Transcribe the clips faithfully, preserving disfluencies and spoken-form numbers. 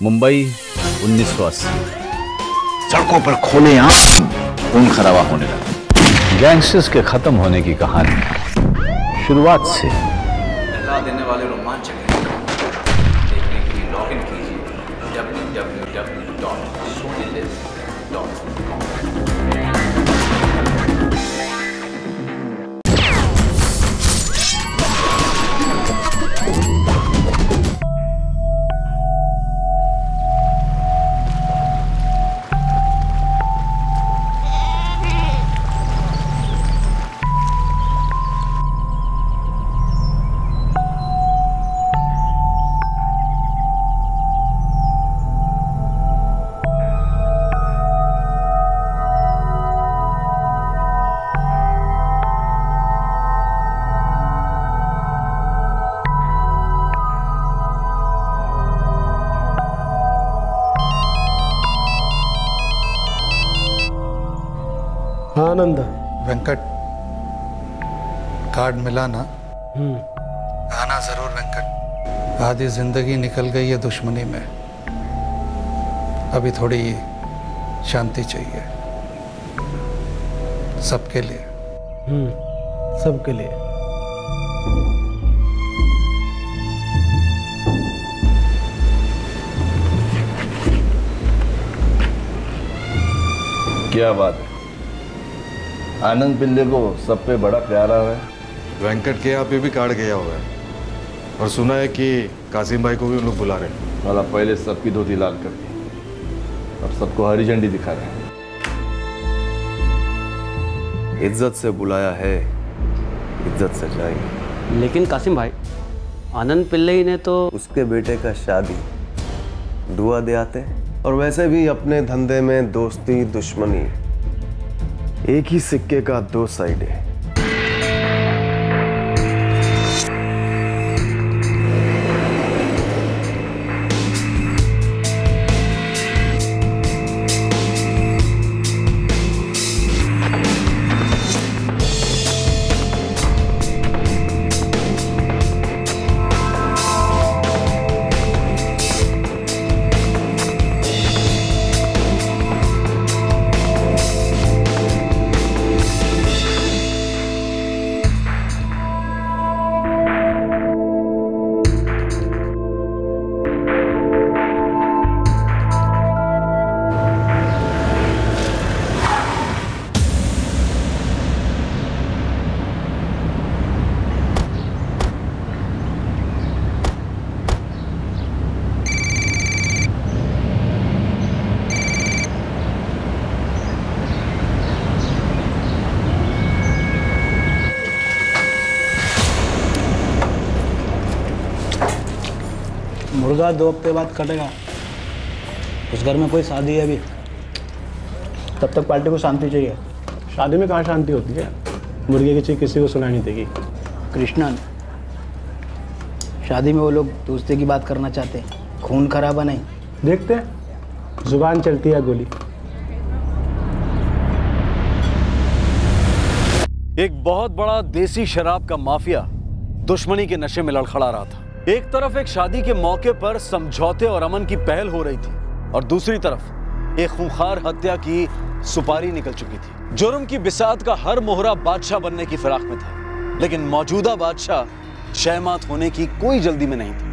मुंबई उन्नीस सौ अस्सी। सड़कों पर खोले आम खून खराबा होने लगा। गैंगस्टर्स के खत्म होने की कहानी शुरुआत से। दहला देने वाले रोमांचक देखने के लिए लॉग इन कीजिए W W W dot mindless dot com. Anand Venkat, card मिला ना? हम्म आना जरूर वेंकट। आधी जिंदगी निकल गई है दुश्मनी में, अभी थोड़ी शांति चाहिए सबके लिए। हम्म सबके लिए। क्या बात है, आनंद पिल्ले को सब पे बड़ा प्यार आ रहा है। वेंकट के यहाँ पे भी कार्ड गया हुआ है और सुना है कि कासिम भाई को भी उन लोग बुला रहे हैं। वाला पहले सबकी धोती लाल कर दी और सबको हरी झंडी दिखा रहे हैं। इज्जत से बुलाया है, इज्जत से जाएंगे। लेकिन कासिम भाई, आनंद पिल्ले ही ने तो उसके बेटे का शादी दुआ दे आते, और वैसे भी अपने धंधे में दोस्ती दुश्मनी एक ही सिक्के का दो साइड है। मुर्गा दो हफ्ते बाद कटेगा। उस घर में कोई शादी है अभी, तब तक पार्टी को शांति चाहिए। शादी में कहाँ शांति होती है, मुर्गे की चीज़ किसी को सुनाई नहीं देगी। कृष्णन, शादी में वो लोग दोस्ती की बात करना चाहते हैं, खून खराबा नहीं। देखते हैं, जुबान चलती है गोली। एक बहुत बड़ा देसी शराब का माफिया दुश्मनी के नशे में लड़खड़ा रहा था। एक तरफ एक शादी के मौके पर समझौते और अमन की पहल हो रही थी, और दूसरी तरफ एक खूंखार हत्या की सुपारी निकल चुकी थी। जुर्म की बिसात का हर मोहरा बादशाह बनने की फिराक में था, लेकिन मौजूदा बादशाह शहमात होने की कोई जल्दी में नहीं था।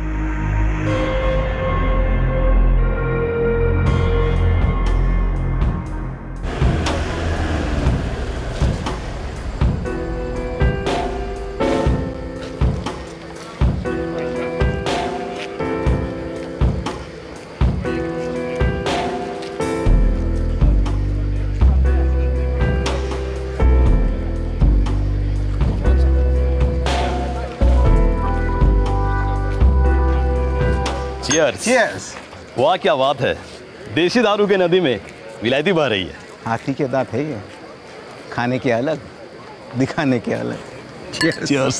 Cheers. Cheers. वाह क्या बात है, देसी दारू के नदी में विलायती बह रही है। हाथी के दांत है ये, खाने के अलग, दिखाने के अलग। Cheers. Cheers.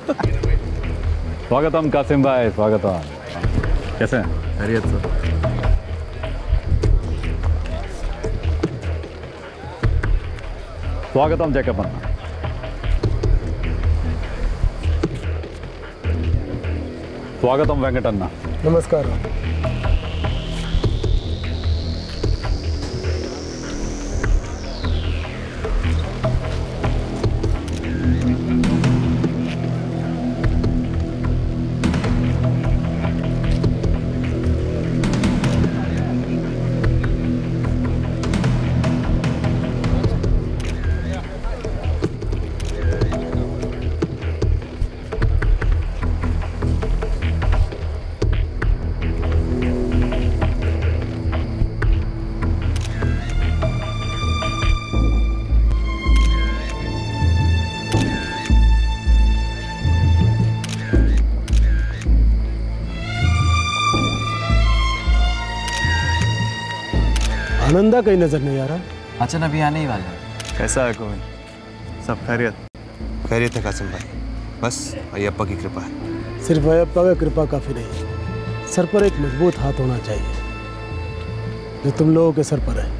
स्वागतम कासिम भाई, स्वागतम। कैसे हैं? खैरियत सर। स्वागतम जयकपन्ना। स्वागतम वेंकटन्ना। नमस्कार। आनंदा कहीं नजर नहीं आ रहा। अचन अभी आने ही वाला है। कैसा है गोविंद? सब खैरियत? खैरियत है कासिम भाई, बस अयप्पा की कृपा है। सिर्फ अयप्पा का कृपा काफी नहीं, सर पर एक मजबूत हाथ होना चाहिए जो तुम लोगों के सर पर है।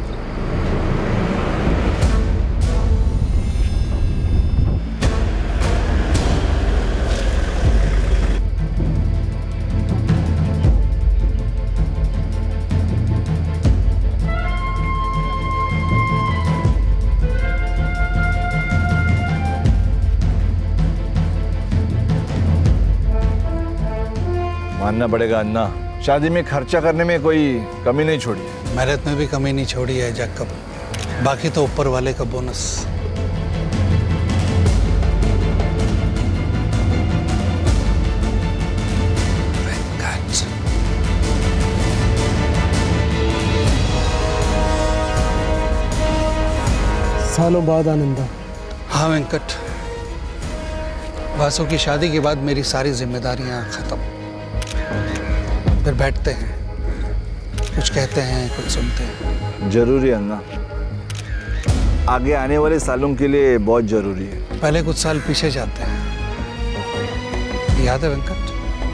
मानना पड़ेगा अन्ना, शादी में खर्चा करने में कोई कमी नहीं छोड़ी। मेहनत में भी कमी नहीं छोड़ी है जैकब, बाकी तो ऊपर वाले का बोनस। सालों बाद आनंदा। हाँ वेंकट, वासु की शादी के बाद मेरी सारी जिम्मेदारियां खत्म। फिर बैठते हैं, कुछ कहते हैं, कुछ सुनते हैं। जरूरी है अन्ना, आगे आने वाले सालों के लिए बहुत जरूरी है। पहले कुछ साल पीछे जाते हैं। याद है वेंकट,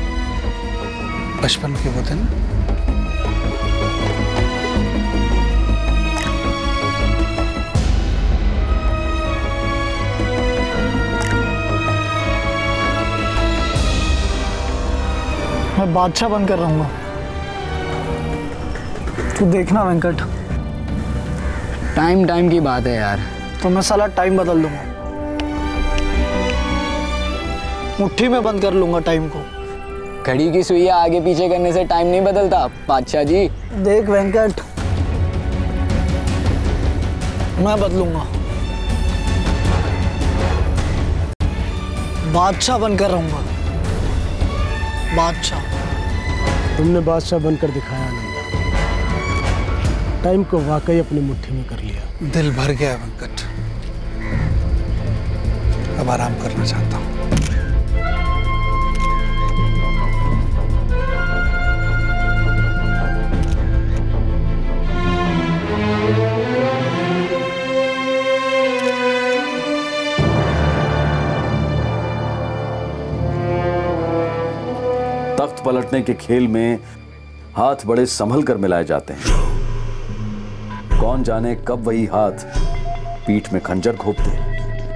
बचपन के वो दिन? मैं बादशाह बनकर रहूंगा, तू देखना वेंकट। टाइम टाइम की बात है यार। तो मैं साला टाइम बदल दूंगा, मुट्ठी में बंद कर लूंगा टाइम को। घड़ी की सुइयां आगे पीछे करने से टाइम नहीं बदलता बादशाह जी। देख वेंकट, मैं बदलूंगा, बादशाह बनकर रहूंगा, बादशाह। तुमने बादशाह बनकर दिखाया आनंदा, टाइम को वाकई अपनी मुट्ठी में कर लिया। दिल भर गया वेंकट, अब आराम करना चाहता हूँ। तख्त पलटने के खेल में हाथ बड़े संभल कर मिलाए जाते हैं। कौन जाने कब वही हाथ पीठ में खंजर घोंपते हैं।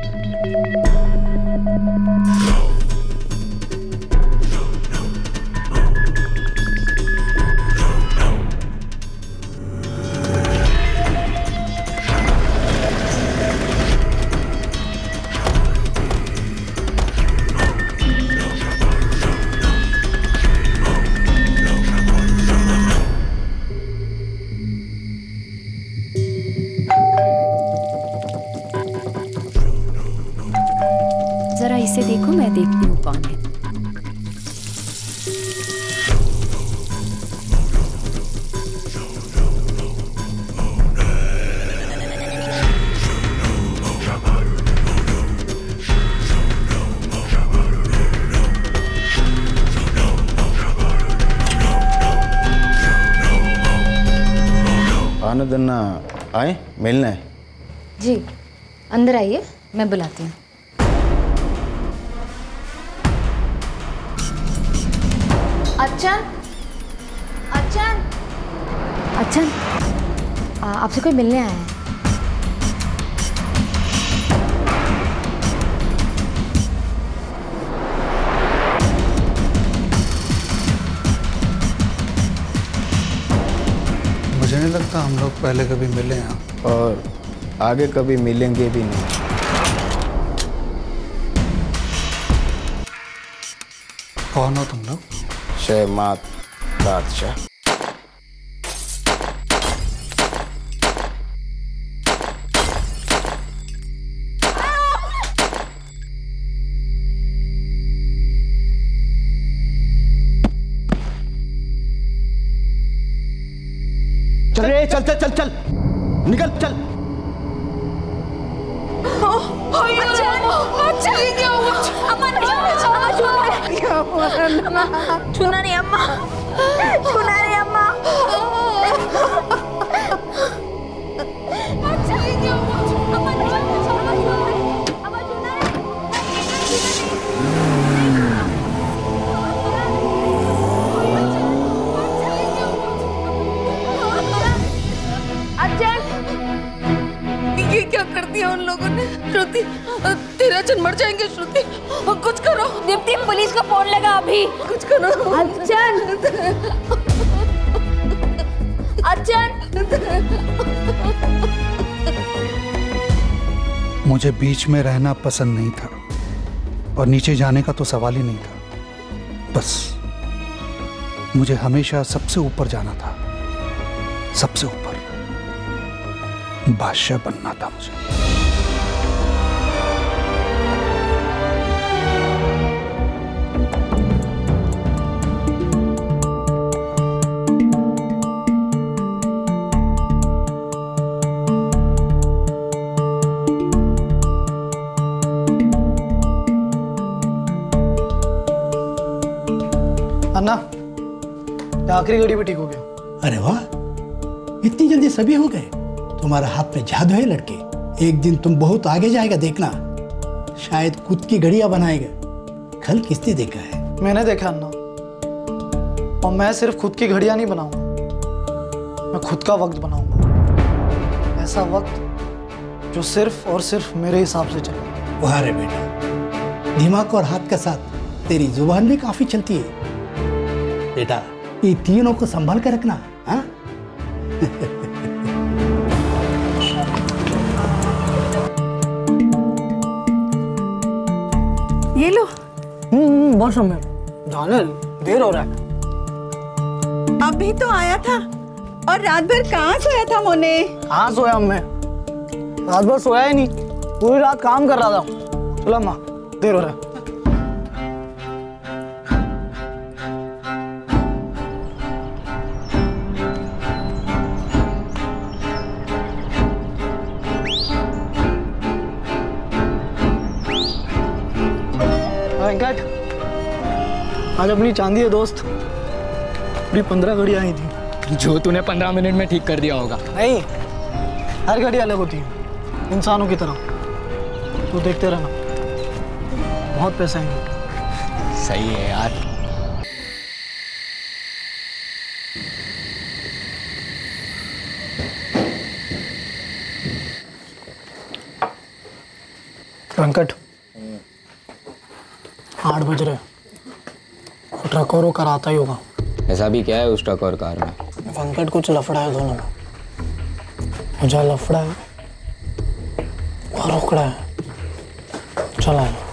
जरा इसे देखो, मैं देखती हूँ कौन है। आनंद अन्ना आए, मिलना है। जी अंदर आइए, मैं बुलाती हूँ। अच्चन, अच्चन, अच्चन, आपसे कोई मिलने आया है। मुझे नहीं लगता हम लोग पहले कभी मिले हैं और आगे कभी मिलेंगे भी नहीं। कौन हो तुम लोग? शहमाद बादशाह। चल रे, चल चल चल चल, निकल चल। छूना नहीं अम्मा, छूना नहीं अम्मा। श्रुति, तेराचंद मर जाएंगे श्रुति, कुछ करो। दीप्ति, पुलिस को फोन लगा अभी। कुछ करो। अर्चन, अर्चन। मुझे बीच में रहना पसंद नहीं था और नीचे जाने का तो सवाल ही नहीं था। बस मुझे हमेशा सबसे ऊपर जाना था, सबसे ऊपर बादशाह बनना था मुझे। अन्ना, आखिरी घड़ी भी ठीक हो गया। अरे वाह, इतनी जल्दी सभी हो गए। तुम्हारा हाथ में जादू है लड़के, एक दिन तुम बहुत आगे जाएगा देखना, शायद खुद की घड़ियां बनाएगा। कल किसने देखा है? मैंने देखा अन्ना, और मैं सिर्फ खुद की घड़ियां नहीं बनाऊंगा, मैं खुद का वक्त बनाऊंगा। ऐसा वक्त जो सिर्फ और सिर्फ मेरे हिसाब से चले। वाह रे बेटा, दिमाग और हाथ के साथ तेरी जुबान भी काफी चलती है बेटा। ये तीनों को संभाल कर रखना। हाँ ये लो। हम्म, बहुत समय जाने, देर हो रहा है। अभी तो आया था, और रात भर कहाँ सोया था मोने? कहाँ सोया मैं? रात भर सोया ही नहीं, पूरी रात काम कर रहा था। चलो अम्मा, देर हो रहा है। वेंकट, आज अपनी चांदी है दोस्त, पूरी पंद्रह घड़ियां आई थी। जो तूने पंद्रह मिनट में ठीक कर दिया होगा। नहीं, हर घड़ी अलग होती है, इंसानों की तरह। तू देखते रहना, बहुत पैसे आएंगे। सही है यार। वेंकट, आठ बज रहे, ट्रक और कार आता ही होगा। ऐसा भी क्या है उस ट्रक और कार में? वेंकट, कुछ लफड़ा है दोनों में। मुझे लफड़ा है और रोकड़ा है। चला है।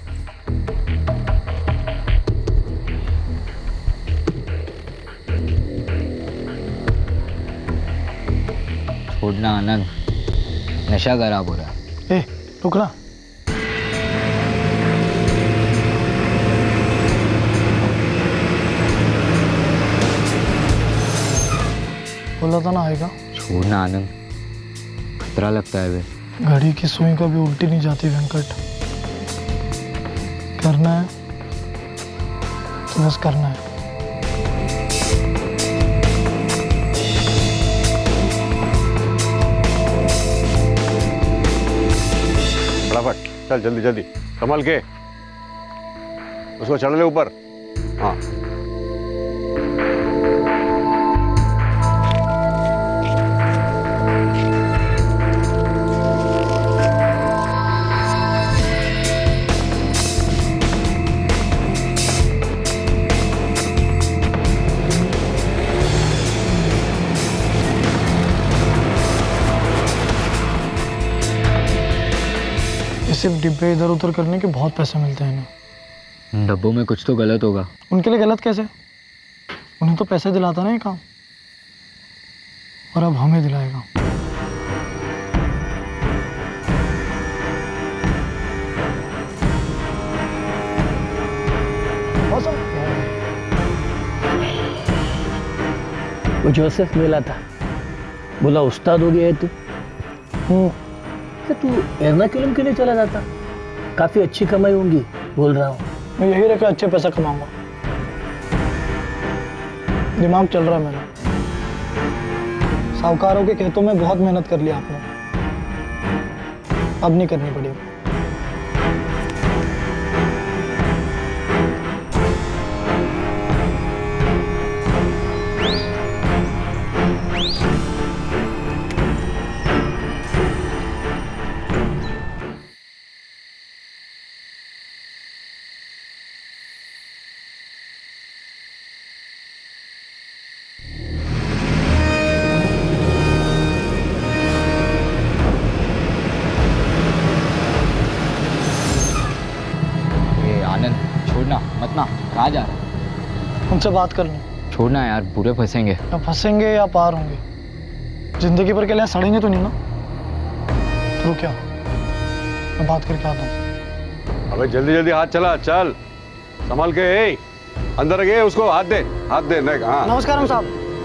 छोड़ना आनंद, नशा खराब हो रहा है। ए, रुकना। बोला था ना आएगा। छोड़ना आनंद, खतरा लगता है वे। घड़ी की सुई कभी उल्टी नहीं जाती वेंकट। करना है तो बस करना है। फटाफट चल, जल्दी जल्दी संभाल के, उसको चढ़ ले ऊपर। हाँ सिर्फ डिब्बे इधर उधर करने के बहुत पैसे मिलते हैं इन्हें। डब्बों में कुछ तो गलत होगा। उनके लिए गलत कैसे? उन्हें तो पैसे दिलाता ना ये काम, और अब हमें दिलाएगा। वो जोसेफ मिला था, बोला उस्ताद हो गया है तू। हम्म, तू एर्नाकुलम के लिए चला जाता, काफी अच्छी कमाई होंगी बोल रहा हूँ। मैं यही रखा अच्छे पैसा कमाऊंगा, दिमाग चल रहा है मेरा। साहूकारों के खेतों में बहुत मेहनत कर लिया आपने, अब नहीं करनी पड़ेगी। उनसे बात कर लूँ। छोड़ना यार, पूरे फंसेंगे। या फंसेंगे या पार होंगे, जिंदगी भर के लिए सड़ेंगे तो नहीं ना। तो क्या, मैं बात करके आता हूँ। अबे जल्दी जल्दी हाथ चला, चल संभाल के। ए, अंदर गए, उसको हाथ दे, हाथ दे। नहीं, हाँ। नमस्कार साहब।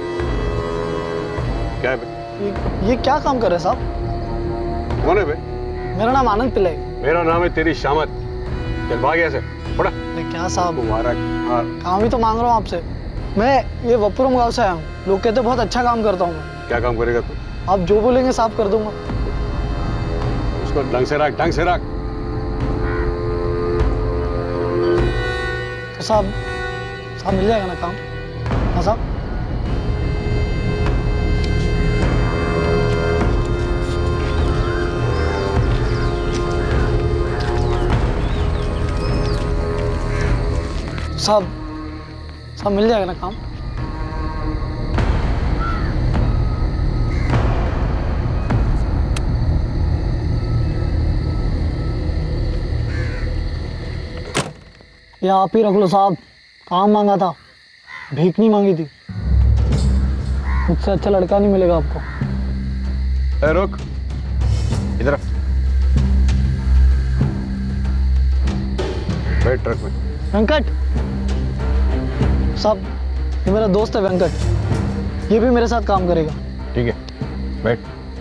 क्या है बे? ये, ये क्या काम कर रहे हैं साहब? कौन है बे? मेरा नाम आनंद पिल्लाई। मेरा नाम है तेरी शामत। चल भाग यहाँ से, पड़ा। क्या साहब, तुम्हारा काम ही तो मांग रहा हूँ आपसे। मैं ये वपुरम गांव से आया हूँ, लोग कहते बहुत अच्छा काम करता हूँ मैं। क्या काम करेगा तू? आप जो बोलेंगे साफ कर दूंगा। उसको ढंग से रख, ढंग से रख। तो साहब, साहब मिल जाएगा ना काम? हाँ साहब। साहब, साहब मिल जाएगा ना काम? ये आप ही रख लो साहब, काम मांगा था, भीख नहीं मांगी थी। मुझसे अच्छा लड़का नहीं मिलेगा आपको। ए, रुक, इधर बैठ ट्रक में। वेंकट साहब, ये मेरा दोस्त है वेंकट, ये भी मेरे साथ काम करेगा। ठीक है, बैठ।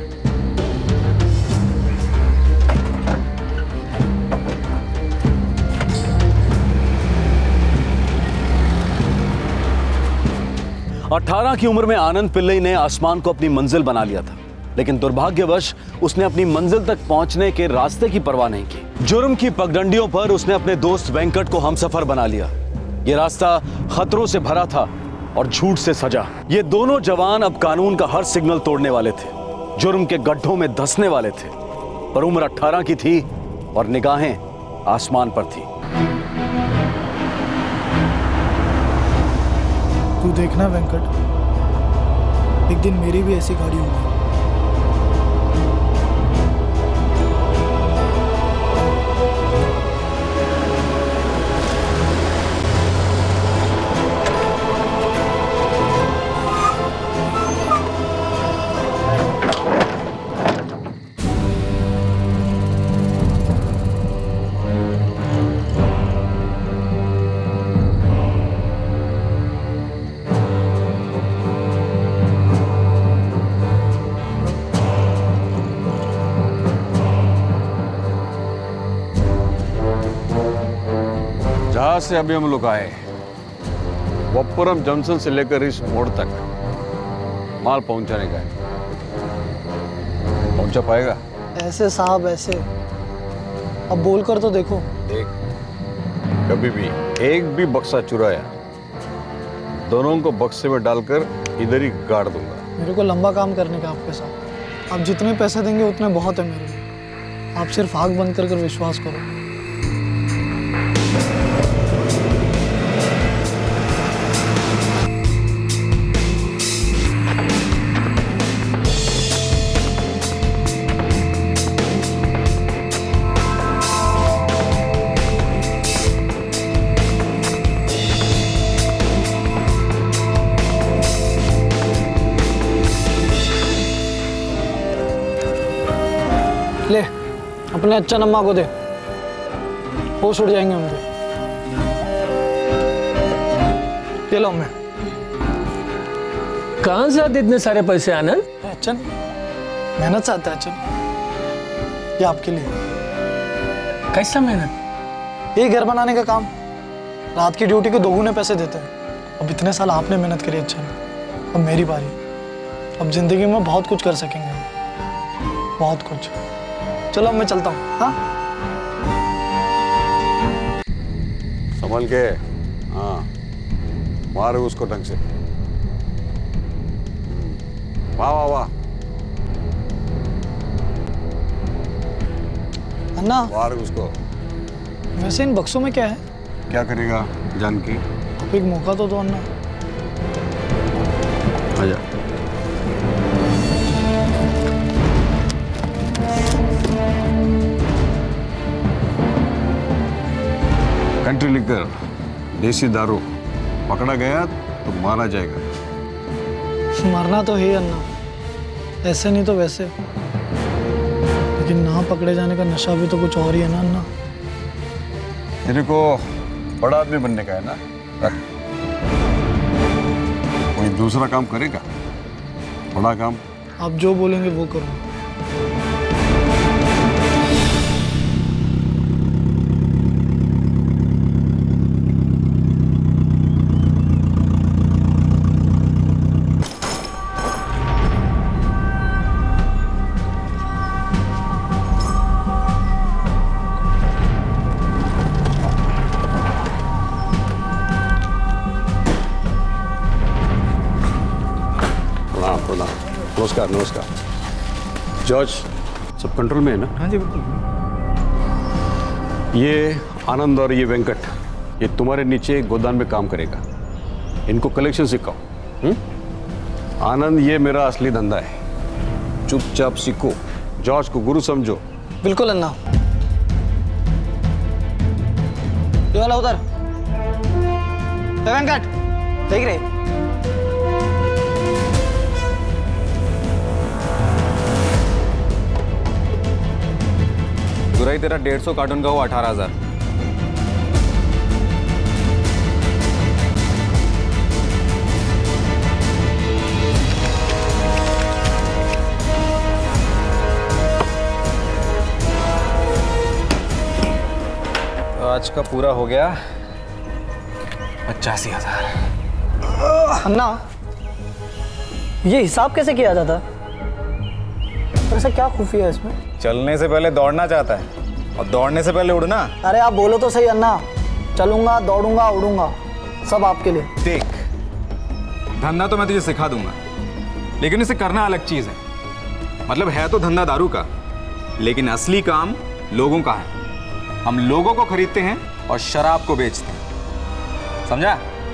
अठारह की उम्र में आनंद पिल्लई ने आसमान को अपनी मंजिल बना लिया था, लेकिन दुर्भाग्यवश उसने अपनी मंजिल तक पहुंचने के रास्ते की परवाह नहीं की। जुर्म की पगडंडियों पर उसने अपने दोस्त वेंकट को हमसफर बना लिया। यह रास्ता खतरों से भरा था और झूठ से सजा। ये दोनों जवान अब कानून का हर सिग्नल तोड़ने वाले थे, जुर्म के गड्ढों में धंसने वाले थे, पर उम्र अठारह की थी और निगाहें आसमान पर थी। तू देखना वेंकट, एक दिन मेरी भी ऐसी गाड़ी होगी। जहां से अभी हम लोग आए, वपुरम जंक्शन से लेकर इस मोड़ तक माल पहुंचाने का है। पहुंचा पाएगा? ऐसे साहब ऐसे, अब बोलकर तो देखो। देख, कभी भी एक भी बक्सा चुराया, दोनों को बक्से में डालकर इधर ही गाड़ दूंगा। मेरे को लंबा काम करने का आपके साथ। आप जितने पैसे देंगे उतने बहुत है मेरे लिए। आप सिर्फ आंख बंद कर कर विश्वास करो। ले, अपने अच्छा नम्मा को दे, होश उड़ जाएंगे उनके। ये लो मैं। कहाँ से आते इतने सारे पैसे आनंद? अच्चन, मेहनत से आता है अच्चन, ये आपके लिए। कैसा मेहनत? ये घर बनाने का काम। रात की ड्यूटी को दोगुने पैसे देते हैं। अब इतने साल आपने मेहनत करी अच्चन, अब मेरी बारी। अब जिंदगी में बहुत कुछ कर सकेंगे, बहुत कुछ। चलो मैं चलता हूँ। हाँ, संभल के। हाँ, मारो उसको ढंग से। वाह वाह वाह। अन्ना, मारो उसको। वैसे इन बक्सों में क्या है? क्या करेगा जानकी? आप एक मौका तो दो अन्ना। आजा। कंट्री लिकर, देसी दारू, पकड़ा गया तो मारा जाएगा। मरना तो है अन्ना, ऐसे नहीं तो वैसे, लेकिन ना पकड़े जाने का नशा भी तो कुछ और ही है ना अन्ना। तेरे को बड़ा आदमी बनने का है ना, रख। कोई दूसरा काम करेगा, बड़ा काम। आप जो बोलेंगे वो करूँगा। नमस्कार नमस्कार। जॉर्ज, सब कंट्रोल में है ना? हाँ जी बिल्कुल। ये आनंद और ये वेंकट, ये तुम्हारे नीचे गोदाम में काम करेगा। इनको कलेक्शन सिखाओ। हुँ? आनंद, ये मेरा असली धंधा है, चुपचाप सीखो। जॉर्ज को गुरु समझो। बिल्कुल अन्ना। ये वाला उधर वेंकट देख रहे। गुराई तेरा डेढ़ सौ कार्टून का हुआ अठारह हजार। तो आज का पूरा हो गया पचासी हजार। अन्ना, ये हिसाब कैसे किया जाता? ऐसा क्या खुफिया है इसमें? चलने से पहले दौड़ना चाहता है और दौड़ने से पहले उड़ना। अरे आप बोलो तो सही अन्ना। चलूंगा, दौड़ूंगा, उड़ूंगा, सब आपके लिए। देख, धंधा तो मैं तुझे सिखा दूंगा, लेकिन इसे करना अलग चीज है। मतलब है तो धंधा दारू का, लेकिन असली काम लोगों का है। हम लोगों को खरीदते हैं और शराब को बेचते हैं, समझा?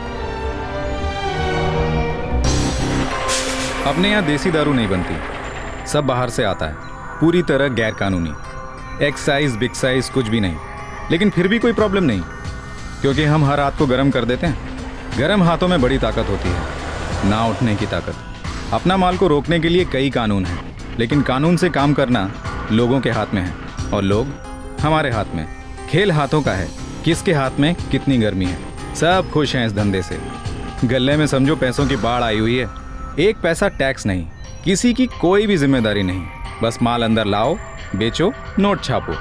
अपने यहाँ देसी दारू नहीं बनती, सब बाहर से आता है, पूरी तरह गैर कानूनी। एक्साइज बिक्साइज कुछ भी नहीं, लेकिन फिर भी कोई प्रॉब्लम नहीं, क्योंकि हम हर हाथ को गर्म कर देते हैं। गर्म हाथों में बड़ी ताकत होती है, ना उठने की ताकत। अपना माल को रोकने के लिए कई कानून हैं, लेकिन कानून से काम करना लोगों के हाथ में है, और लोग हमारे हाथ में। खेल हाथों का है, किसके हाथ में कितनी गर्मी है। सब खुश हैं इस धंधे से। गले में समझो पैसों की बाढ़ आई हुई है। एक पैसा टैक्स नहीं, किसी की कोई भी जिम्मेदारी नहीं, बस माल अंदर लाओ, बेचो, नोट छापो।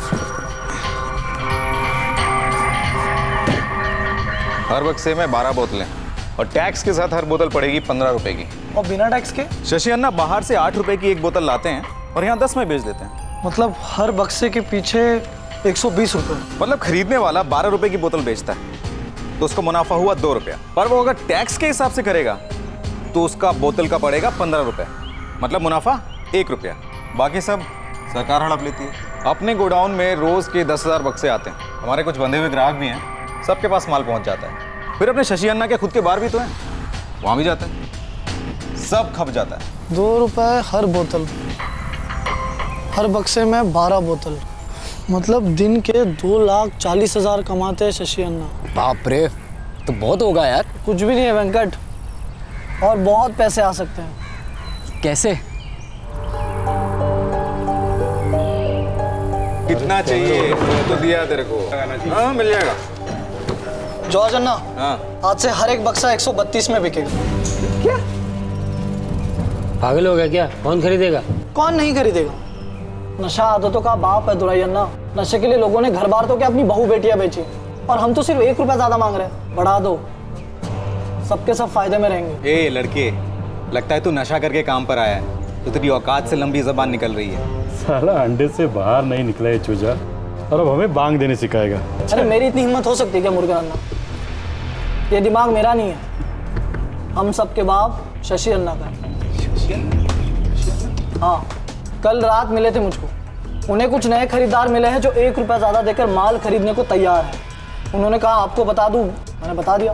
हर बक्से में बारह बोतलें और टैक्स के साथ हर बोतल पड़ेगी पंद्रह रुपए की। और बिना टैक्स के? शशि अन्ना, बाहर से आठ रुपए की एक बोतल लाते हैं और यहाँ दस में बेच देते हैं। मतलब हर बक्से के पीछे एक सौ बीस रुपए। मतलब खरीदने वाला बारह रुपए की बोतल बेचता है तो उसका मुनाफा हुआ दो रुपया, पर वो अगर टैक्स के हिसाब से करेगा तो उसका बोतल का पड़ेगा पंद्रह रुपए, मतलब मुनाफा एक रुपया। बाकी सब सरकार हड़प लेती है। अपने गोडाउन में रोज के दस हजार बक्से आते हैं, हमारे कुछ बंधे हुए ग्राहक भी हैं, सबके पास माल पहुंच जाता है। फिर अपने शशि अन्ना के खुद के बार भी तो हैं, वहां भी जाता है, सब खप जाता है। दो रुपए हर बोतल, हर बक्से में बारह बोतल, मतलब दिन के दो लाख चालीस हजार कमाते हैं शशि अन्ना। बाप रे, तो बहुत होगा यार। कुछ भी नहीं है वेंकट, और बहुत पैसे आ सकते हैं। कैसे? कितना चाहिए तो दिया तेरे को। हाँ मिल जाएगा। जॉर्ज अन्ना, हाँ, आज से हर एक बक्सा एक सौ बत्तीस में बिकेगा। क्या पागल हो गया क्या? कौन खरीदेगा? कौन नहीं खरीदेगा? नशा आदतों का बाप है दुराई अन्ना। नशे के लिए लोगों ने घर बार तो क्या अपनी बहू बेटियां बेची, और हम तो सिर्फ एक रुपया ज्यादा मांग रहे हैं। बढ़ा दो, सबके सब फायदे में रहेंगे। ए लड़के, लगता है तू नशा करके काम पर आया है, तो तेरी औकात से लंबी जबान निकल रही है। साला अंडे से बाहर नहीं निकला है चूजा, और अब हमें बांग देने सिखाएगा। अरे मेरी इतनी हिम्मत हो सकती है क्या मुर्गा अन्ना? ये दिमाग मेरा नहीं है, हम सबके बाप शशि अन्ना का है। हाँ, कल रात मिले थे मुझको, उन्हें कुछ नए खरीदार मिले हैं जो एक रुपया ज्यादा देकर माल खरीदने को तैयार है। उन्होंने कहा आपको बता दूं, मैंने बता दिया।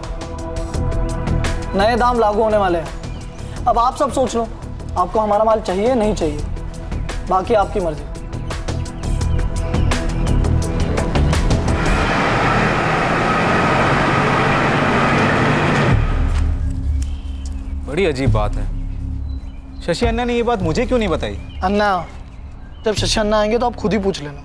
नए दाम लागू होने वाले हैं। अब आप सब सोच लो, आपको हमारा माल चाहिए नहीं चाहिए, बाकी आपकी मर्जी। बड़ी अजीब बात है। शशि अन्ना ने ये बात मुझे क्यों नहीं बताई? अन्ना, जब शशि अन्ना आएंगे तो आप खुद ही पूछ लेना।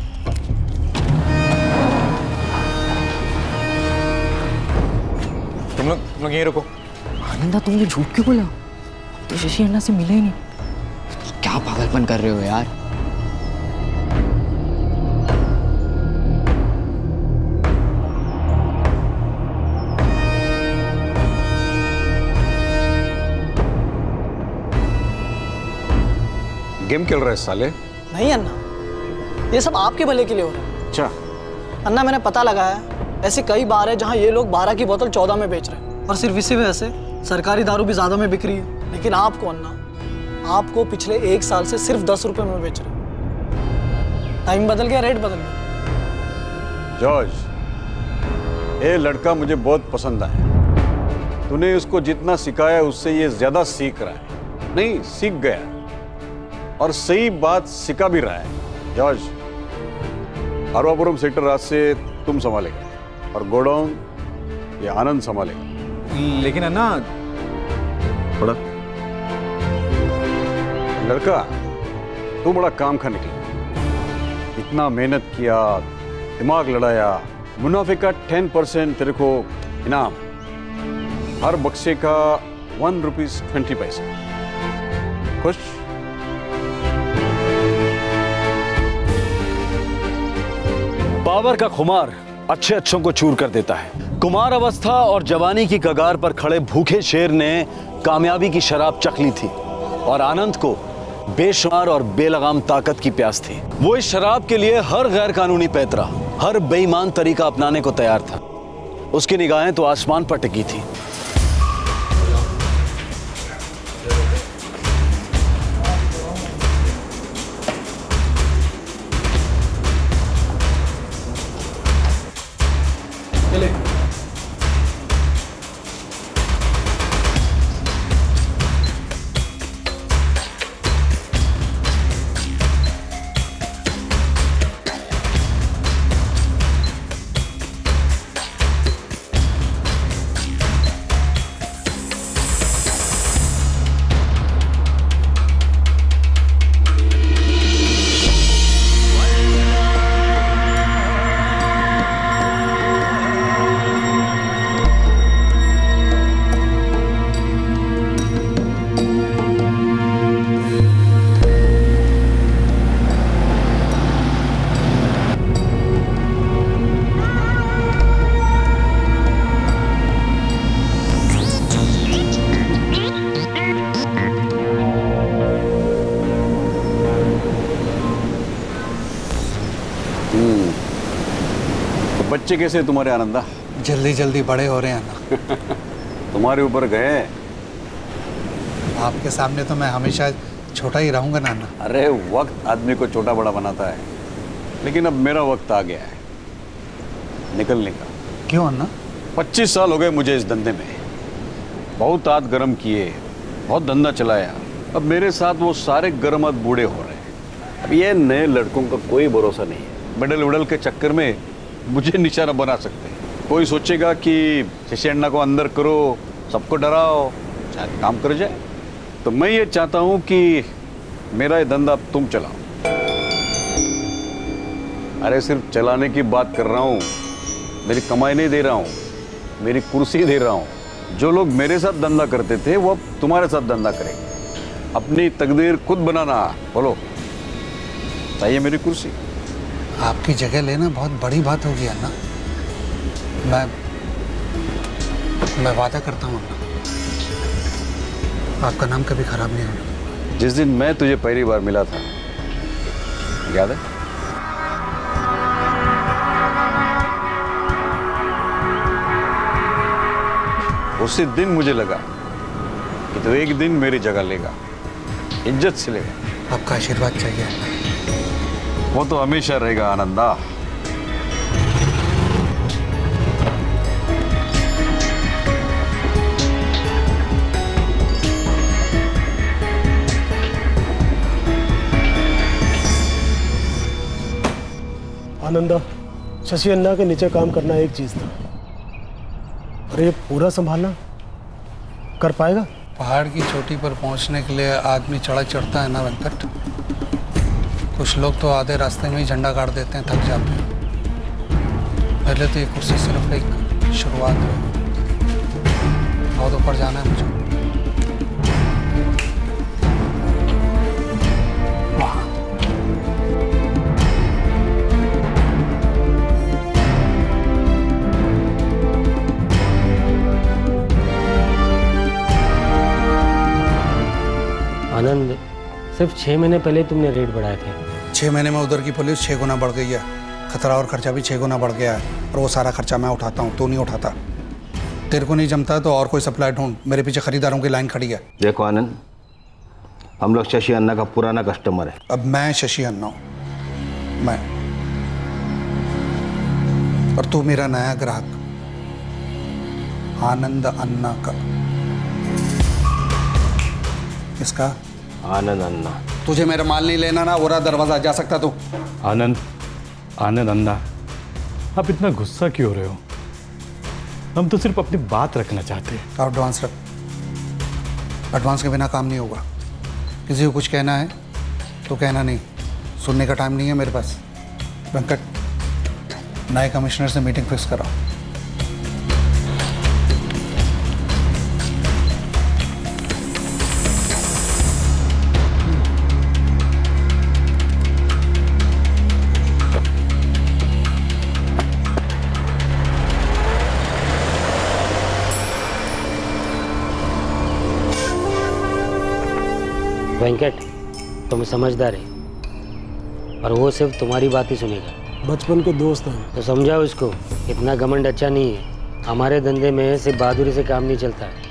तुम लोग तुम लोग यहीं रुको। आनंदा, तुमने झूठ क्यों बोला? तो शशि अन्ना से मिले ही नहीं। क्या पागलपन कर रहे हो यार? गेम खेल रहा है साले? नहीं अन्ना, ये सब आपके भले के लिए हो रहा है। अच्छा अन्ना, मैंने पता लगाया है ऐसी कई बार है जहाँ ये लोग बारह की बोतल चौदह में बेच रहे हैं, और सिर्फ इसी वजह से सरकारी दारू भी ज्यादा में बिक रही है। लेकिन आपको अन्ना, आपको पिछले एक साल से सिर्फ दस रुपए में बेच रहे हैं। टाइम बदल गया, रेट बदल गया। जॉर्ज, ये लड़का मुझे बहुत पसंद आया। तूने उसको जितना सिखाया उससे ये ज्यादा सीख रहा है। नहीं, सीख गया और सही बात सिखा भी रहा है। जॉर्ज, अरवापुरम सेक्टर आज से तुम संभालेगा और गोडाउन ये आनंद संभालेगा। लेकिन अन्ना, बड़ा लड़का, तू बड़ा काम खा निकला। इतना मेहनत किया, दिमाग लड़ाया, मुनाफे का टेन परसेंट तेरे को इनाम, हर बक्से का वन रुपीज ट्वेंटी पैसे। खुश? पावर का खुमार अच्छे अच्छों को चूर कर देता है। कुमार अवस्था और जवानी की कगार पर खड़े भूखे शेर ने कामयाबी की शराब चख ली थी और आनंद को बेशुमार और बेलगाम ताकत की प्यास थी। वो इस शराब के लिए हर गैर कानूनी पैतरा, हर बेईमान तरीका अपनाने को तैयार था। उसकी निगाहें तो आसमान पर टिकी थी। बच्चे कैसे तुम्हारे आनंदा? जल्दी जल्दी बड़े हो रहे हैं ना। तुम्हारे ऊपर गए। आपके सामने तो मैं हमेशा छोटा ही रहूंगा नाना। अरे वक्त आदमी को छोटा बड़ा बनाता है, लेकिन अब मेरा वक्त आ गया है निकलने का। क्यों अन्ना? पच्चीस साल हो गए मुझे इस धंधे में। बहुत हाथ गर्म किए, बहुत धंधा चलाया। अब मेरे साथ वो सारे गर्म हाथ बूढ़े हो रहे हैं। अब ये नए लड़कों का कोई भरोसा नहीं है। बडल उडल के चक्कर में मुझे निशाना बना सकते हैं। कोई सोचेगा कि शशि अन्ना को अंदर करो, सबको डराओ, शायद काम कर जाए। तो मैं ये चाहता हूँ कि मेरा ये धंधा तुम चलाओ। अरे सिर्फ चलाने की बात कर रहा हूँ, मेरी कमाई नहीं दे रहा हूँ, मेरी कुर्सी दे रहा हूँ। जो लोग मेरे साथ धंधा करते थे वो अब तुम्हारे साथ धंधा करेंगे। अपनी तकदीर खुद बनाना। बोलो, चाहिए मेरी कुर्सी? आपकी जगह लेना बहुत बड़ी बात होगी अन्ना। मैं मैं वादा करता हूँ अन्ना, आपका नाम कभी खराब नहीं होगा। जिस दिन मैं तुझे पहली बार मिला था, याद है? उसी दिन मुझे लगा कि तू एक दिन मेरी जगह लेगा, इज्जत से लेगा। आपका आशीर्वाद चाहिए। वो तो हमेशा रहेगा आनंदा। आनंदा, शशि अन्ना के नीचे काम करना एक चीज था, और ये पूरा संभालना कर पाएगा? पहाड़ की चोटी पर पहुंचने के लिए आदमी चढ़ा चढ़ता है ना वेंकट, कुछ लोग तो आधे रास्ते में ही झंडा गाड़ देते हैं, थक जाते हैं। पहले तो ये कुर्सी सिर्फ एक शुरुआत है, बहुत ऊपर जाना है मुझे। आनंद, सिर्फ छह महीने पहले तुमने रेट बढ़ाए थे। छः महीने में उधर की पुलिस छः गुना बढ़ गई है, खतरा और खर्चा भी छः गुना बढ़ गया है, और वो सारा खर्चा मैं उठाता हूँ, तू नहीं उठाता। तेरे को नहीं जमता तो और कोई सप्लाई ढूंढ, मेरे पीछे खरीदारों की लाइन खड़ी है। देखो आनंद, हम लोग शशि अन्ना का पुराना कस्टमर है। अब मैं शशि अन्ना हूँ, मैं, और तू मेरा नया ग्राहक आनंद अन्ना का। किसका? आनंद अन्ना। तुझे मेरा माल नहीं लेना ना, वो दरवाजा जा सकता तू। आनंद, आनंद अन्ना, आप इतना गुस्सा क्यों हो रहे हो? हम तो सिर्फ अपनी बात रखना चाहते हैं। एडवांस रख, एडवांस के बिना काम नहीं होगा। किसी को कुछ कहना है तो कहना, नहीं सुनने का टाइम नहीं है मेरे पास। वेंकट, नए कमिश्नर से मीटिंग फिक्स कराओ। वेंकट, तुम समझदार है और वो सिर्फ तुम्हारी बात ही सुनेगा। बचपन के दोस्त हैं तो समझाओ इसको, इतना घमंड अच्छा नहीं है। हमारे धंधे में सिर्फ बहादुरी से काम नहीं चलता है,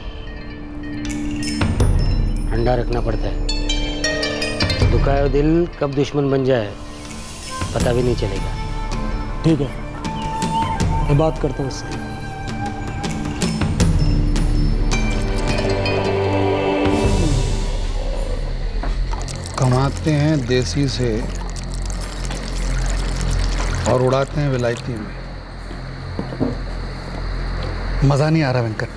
ठंडा रखना पड़ता है। दुखाया दिल कब दुश्मन बन जाए पता भी नहीं चलेगा। ठीक है, मैं बात करता हूँ उससे। कमाते हैं देसी से और उड़ाते हैं विलायती में। मज़ा नहीं आ रहा वेंकट।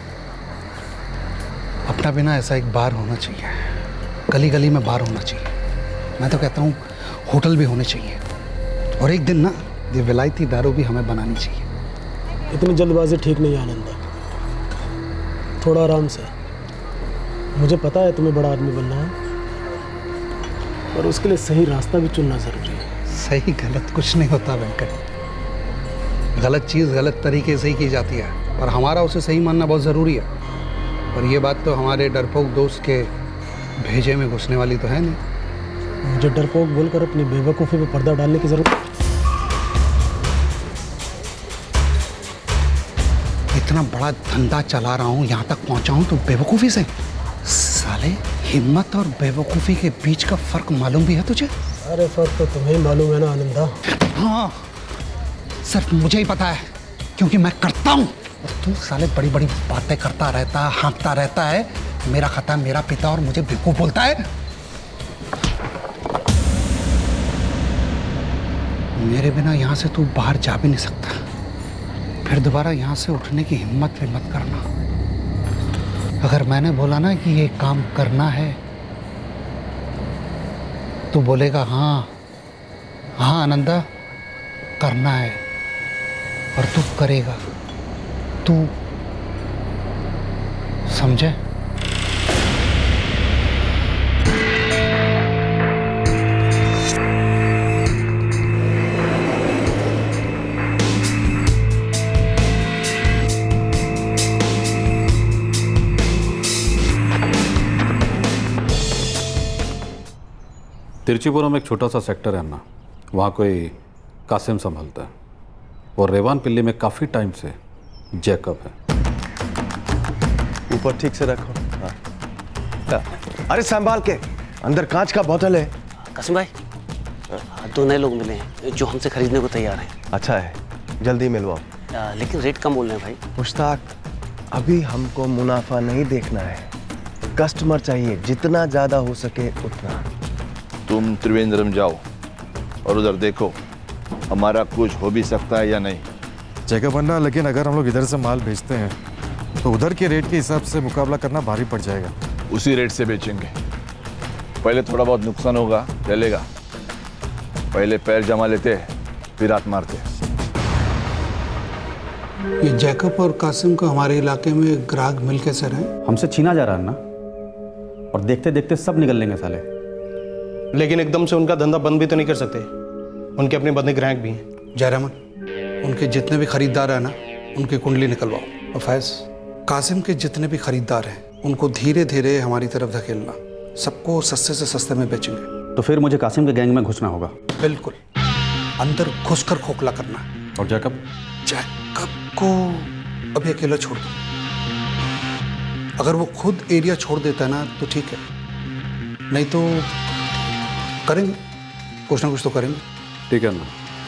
अपना भी ना ऐसा एक बार होना चाहिए, गली गली में बार होना चाहिए। मैं तो कहता हूँ होटल भी होने चाहिए, और एक दिन ना ये विलायती दारू भी हमें बनानी चाहिए। इतनी जल्दबाजी ठीक नहीं है आनंद, थोड़ा आराम से। मुझे पता है तुम्हें बड़ा आदमी बनना है, और उसके लिए सही रास्ता भी चुनना जरूरी है। सही गलत कुछ नहीं होता वेंकट, गलत चीज़ गलत तरीके से ही की जाती है, और हमारा उसे सही मानना बहुत ज़रूरी है। और ये बात तो हमारे डरपोक दोस्त के भेजे में घुसने वाली तो है नहीं। मुझे डरपोक बोलकर अपनी बेवकूफ़ी पे पर्दा डालने की जरूरत। इतना बड़ा धंधा चला रहा हूँ, यहाँ तक पहुँचा हूँ तो बेवकूफ़ी से। साले, हिम्मत और बेवकूफ़ी के बीच का फ़र्क मालूम भी है तुझे? अरे फर्क तो तुम्हें ही मालूम है ना आनंदा। हाँ, सिर्फ मुझे ही पता है, क्योंकि मैं करता हूँ। और तू साले बड़ी बड़ी बातें करता रहता है, हाँकता रहता है, मेरा खाता मेरा पिता, और मुझे बेवकूफ़ बोलता है। मेरे बिना यहाँ से तू बाहर जा भी नहीं सकता। फिर दोबारा यहाँ से उठने की हिम्मत भी मत करना। अगर मैंने बोला ना कि ये काम करना है, तो बोलेगा हाँ हाँ आनंदा, करना है, और तू करेगा। तू समझे? तिरुचिपुरम एक छोटा सा सेक्टर है ना, वहाँ कोई कासिम संभालता है, और रेवान पिल्ली में काफ़ी टाइम से जैकब है। ऊपर ठीक से रखो। हाँ। अरे संभाल के, अंदर कांच का बोतल है। कासिम भाई, दो नए लोग मिले हैं जो हमसे खरीदने को तैयार हैं। अच्छा है, जल्दी मिलवाओ। आ, लेकिन रेट कम बोल रहे हैं भाई। मुश्ताक, अभी हमको मुनाफा नहीं देखना है, कस्टमर चाहिए, जितना ज़्यादा हो सके उतना। तुम त्रिवेंद्रम जाओ और उधर देखो हमारा कुछ हो भी सकता है या नहीं। जगह बनना, लेकिन अगर हम लोग इधर से माल भेजते हैं तो उधर के रेट के हिसाब से मुकाबला करना भारी पड़ जाएगा। उसी रेट से बेचेंगे। पहले थोड़ा बहुत नुकसान होगा, चलेगा। पहले पैर जमा लेते फिर हाथ मारते। ये जैकब और कासिम को हमारे इलाके में ग्राहक मिल कैसे रहे? हमसे छीना जा रहा है ना, और देखते देखते सब निकल लेंगे साले। लेकिन एकदम से उनका धंधा बंद भी तो नहीं कर सकते, उनके अपने बंदे ग्राहक भी हैं। जयरामन, उनके जितने भी खरीदार हैं ना, उनकी कुंडली निकलवाओ। और फैज, कासिम के जितने भी खरीदार हैं उनको धीरे धीरे हमारी तरफ धकेलना। सबको सस्ते से सस्ते में बेचेंगे। तो फिर मुझे कासिम के गैंग में घुसना होगा? बिल्कुल, अंदर घुसकर खोखला करना। और जैकब? जैकब को अभी अकेला छोड़ दो। अगर वो खुद एरिया छोड़ देता है ना तो ठीक है, नहीं तो करेंगे, कुछ ना कुछ तो करेंगे। ठीक है ना।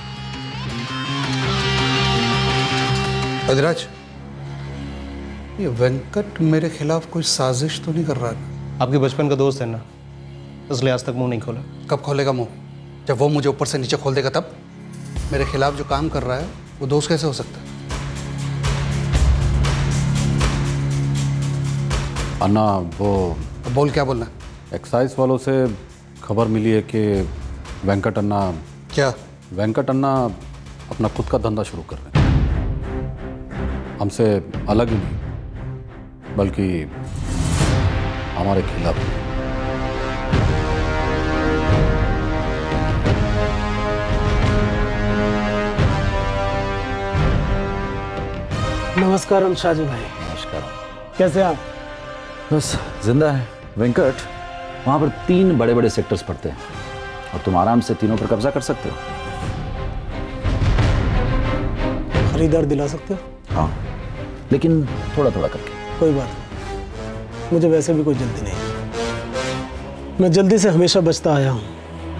अधिराज, ये वेंकट मेरे खिलाफ कोई साजिश तो नहीं कर रहा है? आपके बचपन का दोस्त है ना, इसलिए आज तक मुंह नहीं खोला। कब खोलेगा मुंह? जब वो मुझे ऊपर से नीचे खोल देगा तब। मेरे खिलाफ जो काम कर रहा है वो दोस्त कैसे हो सकता है? अन्ना, वो बोल, क्या बोलना? एक्साइज वालों से खबर मिली है कि वेंकट अन्ना। क्या? वेंकट अन्ना अपना खुद का धंधा शुरू कर रहे हैं। हमसे अलग ही नहीं, बल्कि हमारे खिलाफ। नमस्कार शाहजी भाई। नमस्कार। कैसे आप? बस जिंदा है। वेंकट, वहाँ पर तीन बड़े बड़े सेक्टर्स पड़ते हैं और तुम आराम से तीनों पर कब्जा कर सकते हो। खरीदार दिला सकते हो? हाँ, लेकिन थोड़ा थोड़ा करके। कोई बात नहीं, मुझे वैसे भी कोई जल्दी नहीं। मैं जल्दी से हमेशा बचता आया हूँ।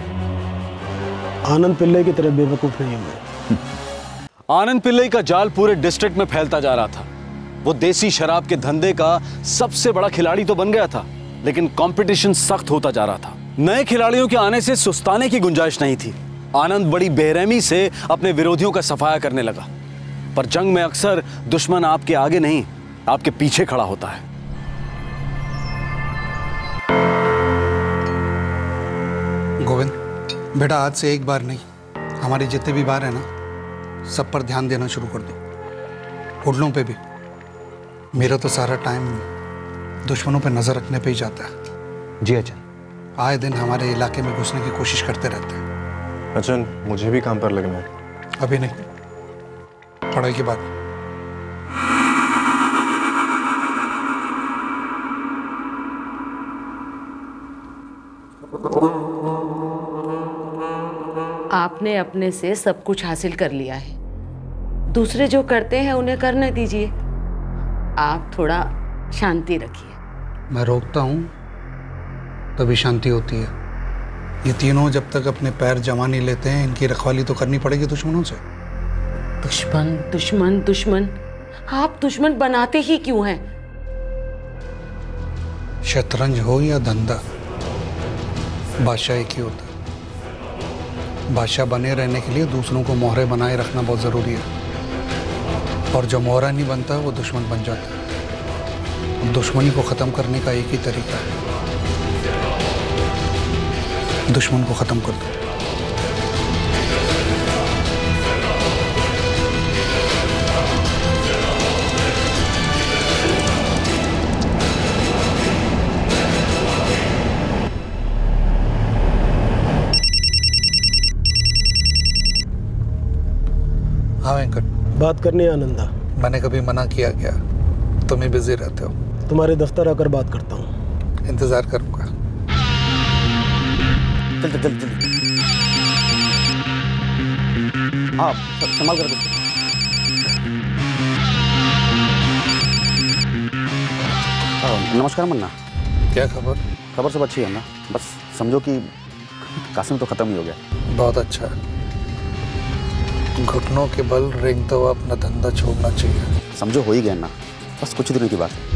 आनंद पिल्ले की तरह बेवकूफ नहीं हूँ मैं। आनंद पिल्ले का जाल पूरे डिस्ट्रिक्ट में फैलता जा रहा था। वो देसी शराब के धंधे का सबसे बड़ा खिलाड़ी तो बन गया था, लेकिन कंपटीशन सख्त होता जा रहा था। नए खिलाड़ियों के आने से सुस्ताने की गुंजाइश नहीं थी। आनंद बड़ी बेरहमी से अपने विरोधियों का सफाया करने लगा। पर जंग में अक्सर दुश्मन आपके आगे नहीं, आपके पीछे खड़ा होता है। गोविंद बेटा, आज से एक बार नहीं, हमारे जितने भी बार है ना, सब पर ध्यान देना शुरू कर दो। होटलों पे भी। मेरा तो सारा टाइम दुश्मनों पे नजर रखने पे ही जाता है। जी अचन। आए दिन हमारे इलाके में घुसने की कोशिश करते रहते हैं। अचन, मुझे भी काम पर लगना है। अभी नहीं, पढ़ाई के बाद। आपने अपने से सब कुछ हासिल कर लिया है, दूसरे जो करते हैं उन्हें करने दीजिए। आप थोड़ा शांति रखिए। मैं रोकता हूँ तभी शांति होती है। ये तीनों जब तक अपने पैर जमा नहीं लेते हैं, इनकी रखवाली तो करनी पड़ेगी दुश्मनों से। दुश्मन दुश्मन दुश्मन, आप दुश्मन बनाते ही क्यों हैं? शतरंज हो या धंधा, बादशाह एक ही होता है। बादशाह बने रहने के लिए दूसरों को मोहरे बनाए रखना बहुत जरूरी है, और जो मोहरा नहीं बनता वो दुश्मन बन जाता है। दुश्मनी को खत्म करने का एक ही तरीका है, दुश्मन को खत्म कर दो। हाँ वेंकट, बात करनी है आनंदा। मैंने कभी मना किया क्या? तुम ही बिजी रहते हो। तुम्हारे दफ्तर आकर बात करता हूँ। इंतजार करूंगा। चल चल चल चल। हाँ, संभाल कर कुछ। नमस्कार मन्ना। क्या खबर? खबर सब अच्छी है ना, बस समझो कि कासिम तो खत्म ही हो गया। बहुत अच्छा है। घुटनों के बल रेंगता हुआ अपना धंधा छोड़ना चाहिए। समझो हो ही गया ना, बस कुछ दिनों की बात है।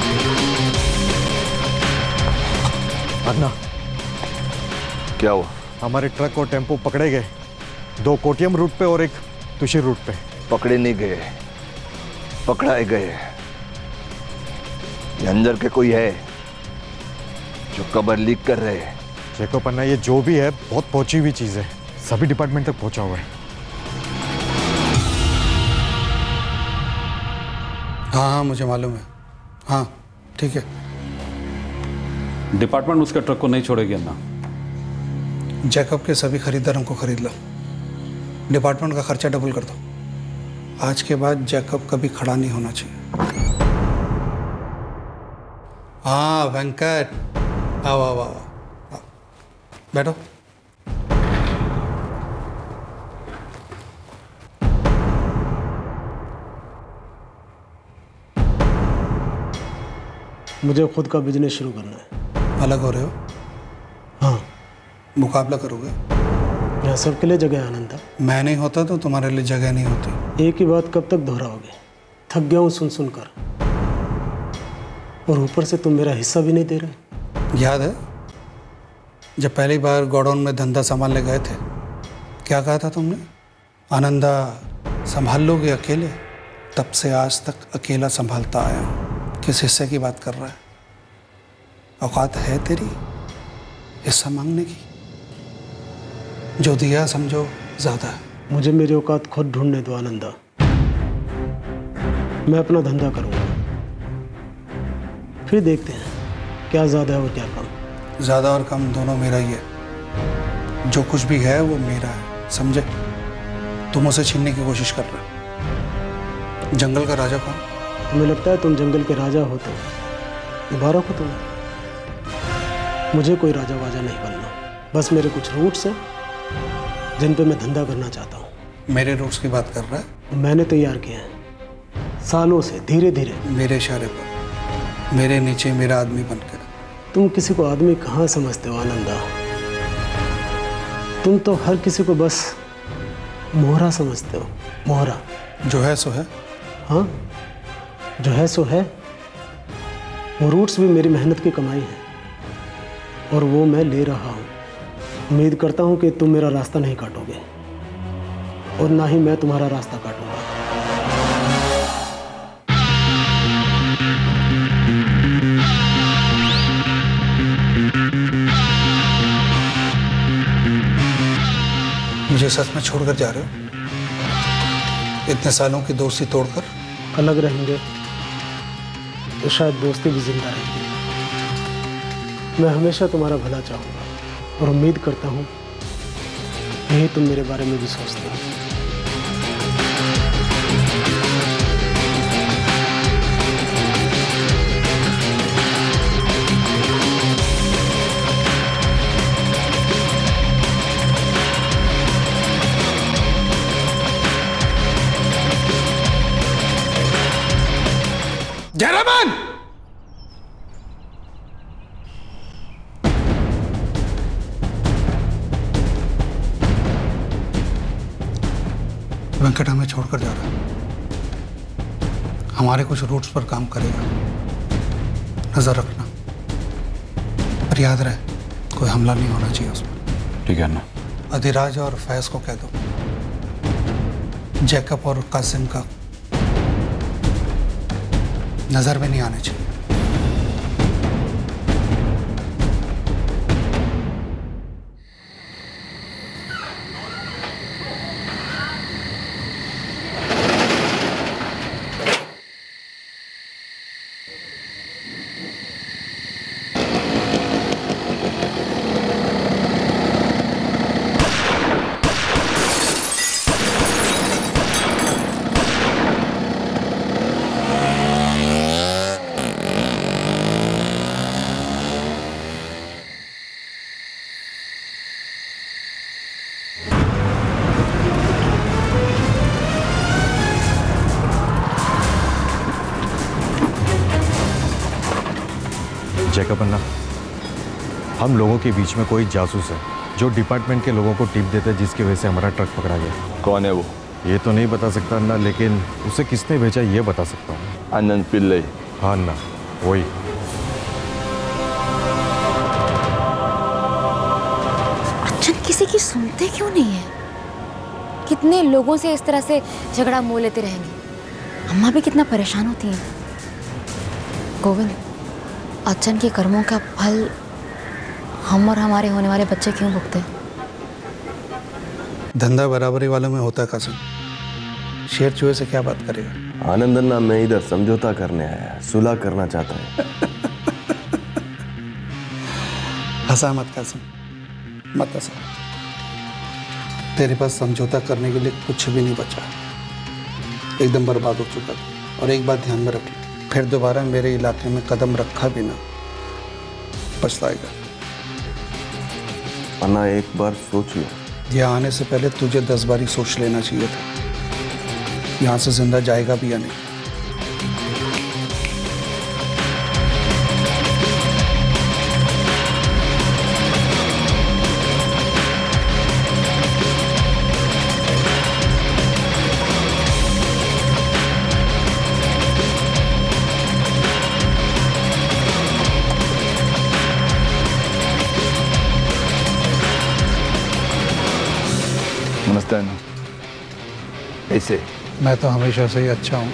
अन्ना, क्या हुआ? हमारे ट्रक और टेम्पो पकड़े गए, दो कोटियम रूट पे और एक तुशिर रूट पे। पकड़े नहीं गए, पकड़ाए गए। ये अंदर के कोई है जो खबर लीक कर रहे हैं। चेको पन्ना, ये जो भी है बहुत पहुंची हुई चीज है, सभी डिपार्टमेंट तक पहुंचा हुआ है। हाँ हाँ मुझे मालूम है। हाँ ठीक है। डिपार्टमेंट उसके ट्रक को नहीं छोड़ेगी अन्ना। जैकब के सभी खरीदारों को खरीद लो, डिपार्टमेंट का खर्चा डबल कर दो। आज के बाद जैकब कभी खड़ा नहीं होना चाहिए। हाँ वेंकट, आओ आओ आओ, आओ। बैठो। मुझे खुद का बिजनेस शुरू करना है। अलग हो रहे हो? हाँ। मुकाबला करोगे? यहाँ सबके लिए जगह आनंद था। मैं नहीं होता तो तुम्हारे लिए जगह नहीं होती। एक ही बात कब तक दोहराओगे? थक गया हूँ सुन सुन कर, और ऊपर से तुम मेरा हिस्सा भी नहीं दे रहे। याद है जब पहली बार गोडाउन में धंधा संभालने गए थे, क्या कहा था तुमने? आनंदा संभाल लोगे अकेले? तब से आज तक अकेला संभालता आया हूँ। किस हिस्से की बात कर रहा है? औकात है तेरी हिस्सा मांगने की? जो दिया समझो ज्यादा है। मुझे मेरी औकात खुद ढूंढने दो आनंदा। मैं अपना धंधा करूंगा, फिर देखते हैं क्या ज्यादा है और क्या कम। ज्यादा और कम दोनों मेरा ही है। जो कुछ भी है वो मेरा है, समझे? तुम उसे छीनने की कोशिश कर रहे हो। जंगल का राजा कौन? तुम्हें लगता है तुम जंगल के राजा हो तो मुबारक हो तुम्हें। मुझे कोई राजा वाजा नहीं बनना, बस मेरे कुछ रूट्स हैं जिन पे मैं धंधा करना चाहता हूँ। मेरे रूट्स की बात कर रहा है? मैंने तैयार किए हैं सालों से, धीरे धीरे। मेरे इशारे पर, मेरे नीचे मेरा आदमी बनकर। तुम किसी को आदमी कहाँ समझते हो आनंदा? तुम तो हर किसी को बस मोहरा समझते हो। मोहरा जो है सो है। हाँ जो है सो है। वो रूट्स भी मेरी मेहनत की कमाई है और वो मैं ले रहा हूँ। उम्मीद करता हूँ कि तुम मेरा रास्ता नहीं काटोगे और ना ही मैं तुम्हारा रास्ता काटूंगा। मुझे सच में छोड़कर जा रहे हो? इतने सालों की दोस्ती तोड़कर? अलग रहेंगे तो शायद दोस्ती भी जिंदा रहेगी। मैं हमेशा तुम्हारा भला चाहूँगा और उम्मीद करता हूँ यही तुम मेरे बारे में भी सोचते हो। जयरामन! वेंकट हमें छोड़कर जा रहा है। हमारे कुछ रूट्स पर काम करेगा, नजर रखना। पर याद रहे कोई हमला नहीं होना चाहिए उस पर। ठीक है ना? अधिराज और फैज को कह दो जैकब और कासिम का नजर में नहीं आने चाहिए। जैकब अन्ना, हम लोगों के बीच में कोई जासूस है जो डिपार्टमेंट के लोगों को टिप देता है, जिसकी वजह से हमारा ट्रक पकड़ा गया। कौन है वो? ये तो नहीं बता सकता अन्ना, लेकिन उसे किसने भेजा ये बता सकता हूँ। आनंद पिल्ले। हाँ अन्ना, वही। अर्जुन की किसी की सुनते क्यों नहीं है? कितने लोगों से इस तरह से झगड़ा मोह लेते रहेंगे। अम्मा भी कितना परेशान होती हैं। गोविंद, अच्चन के कर्मों का फल हम और हमारे होने वाले बच्चे क्यों भुगते? धंधा बराबरी वालों में होता है कासिम। शेर चूहे से क्या बात करेगा? आनंद अन्ना, मैं इधर समझौता करने आया, सुलह करना चाहता है। हंसा मत कासिम, मत हंसा। तेरे पास समझौता करने के लिए कुछ भी नहीं बचा, एकदम बर्बाद हो चुका था। और एक बात ध्यान में रख ले, फिर दोबारा मेरे इलाके में कदम रखा भी ना, पछताएगा। अन्ना, एक बार सोच लो। यहाँ आने से पहले तुझे दस बारी सोच लेना चाहिए था, यहाँ से जिंदा जाएगा भी या नहीं। नमस्ते अन्ना। ऐसे मैं तो हमेशा से ही अच्छा हूँ,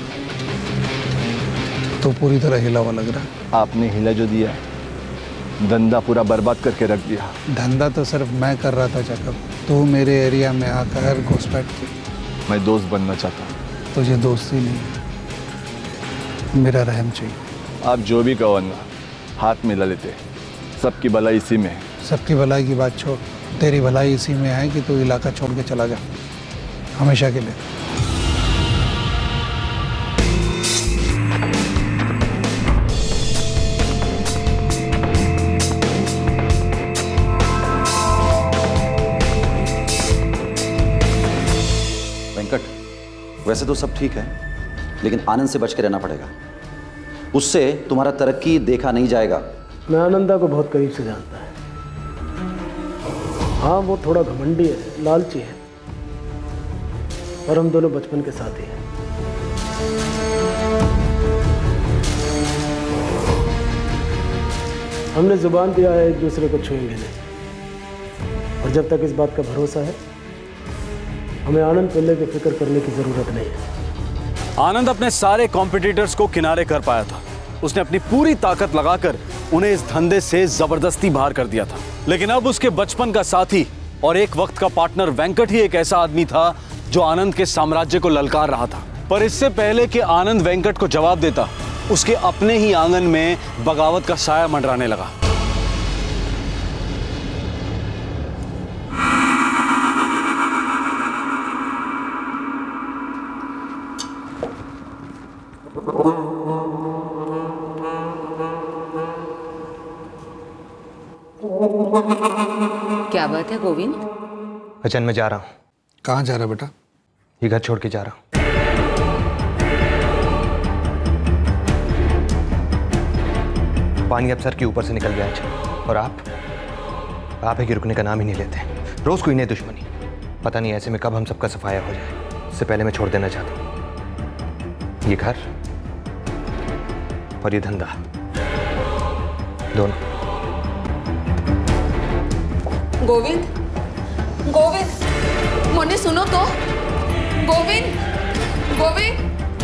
तो पूरी तरह हिला हुआ लग रहा है। आपने हिला जो दिया, धंधा पूरा बर्बाद करके रख दिया। धंधा तो सिर्फ मैं कर रहा था जैकब, तू मेरे एरिया में आकर घुसपैठ की। मैं दोस्त बनना चाहता हूँ। तुझे दोस्ती नहीं, मेरा रहम चाहिए। आप जो भी कहो अन्ना, हाथ मिला लेते। सबकी भलाई इसी में है। सबकी भलाई की बात छोड़, तेरी भलाई इसी में है कि तू इलाका छोड़ के चला जा, हमेशा के लिए। वेंकट, वैसे तो सब ठीक है, लेकिन आनंद से बच के रहना पड़ेगा। उससे तुम्हारा तरक्की देखा नहीं जाएगा। मैं आनंदा को बहुत करीब से जानता है। हाँ, वो थोड़ा घमंडी है, लालची है, और हम दोनों बचपन के साथी हैं। हमने जुबान दिया है एक दूसरे को छुएंगे नहीं, और जब तक इस बात का भरोसा है, हमें आनंद पिल्ले की फिक्र करने की जरूरत नहीं है। आनंद अपने सारे कॉम्पिटिटर्स को किनारे कर पाया था। उसने अपनी पूरी ताकत लगाकर उन्हें इस धंधे से जबरदस्ती बाहर कर दिया था। लेकिन अब उसके बचपन का साथी और एक वक्त का पार्टनर वेंकट ही एक ऐसा आदमी था जो आनंद के साम्राज्य को ललकार रहा था। पर इससे पहले कि आनंद वेंकट को जवाब देता, उसके अपने ही आंगन में बगावत का साया मंडराने लगा। क्या बात है गोविंद? अचन, मैं जा रहा हूँ। कहाँ जा रहा बेटा? ये घर छोड़ के जा रहा हूँ। पानी अब सर के ऊपर से निकल गया है, और आप आप है कि रुकने का नाम ही नहीं लेते। रोज कोई नई दुश्मनी, पता नहीं ऐसे में कब हम सबका सफाया हो जाए। इससे पहले मैं छोड़ देना चाहता हूँ ये घर और ये धंधा, दोनों। गोविंद, गोविंद, मोने सुनो तो। गोविंद, गोविंद।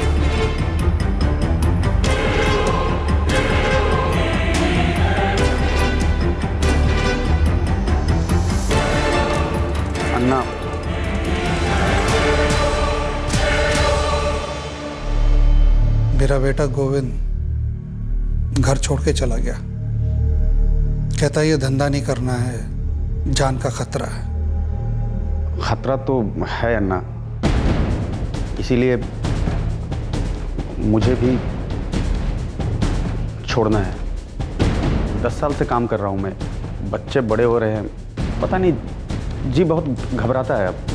अन्ना, मेरा बेटा गोविंद घर छोड़ के चला गया। कहता ये धंधा नहीं करना है, जान का खतरा है। खतरा तो है अन्ना, इसीलिए मुझे भी छोड़ना है। दस साल से काम कर रहा हूँ मैं, बच्चे बड़े हो रहे हैं, पता नहीं जी बहुत घबराता है। अब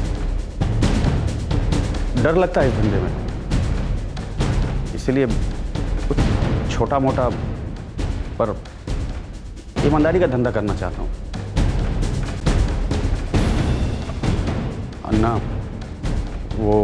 डर लगता है इस धंधे में, इसीलिए कुछ छोटा मोटा पर ईमानदारी का धंधा करना चाहता हूँ। अन्ना, वो